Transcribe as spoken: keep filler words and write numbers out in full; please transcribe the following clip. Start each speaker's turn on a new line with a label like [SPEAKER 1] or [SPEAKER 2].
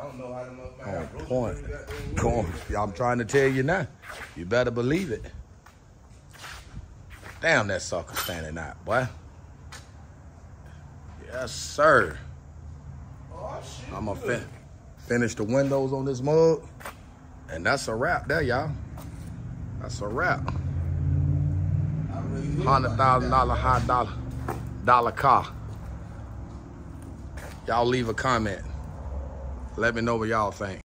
[SPEAKER 1] don't know how to know.
[SPEAKER 2] On point. Come on. I'm trying to tell you now. You better believe it. Damn, that sucker standing out, boy. Yes, sir.
[SPEAKER 1] Oh, shit.
[SPEAKER 2] I'm going to fin finish the windows on this mug. And that's a wrap there, y'all. That's a wrap.
[SPEAKER 1] Really
[SPEAKER 2] one hundred thousand dollar high dollar dollar car. Y'all leave a comment. Let me know what y'all think.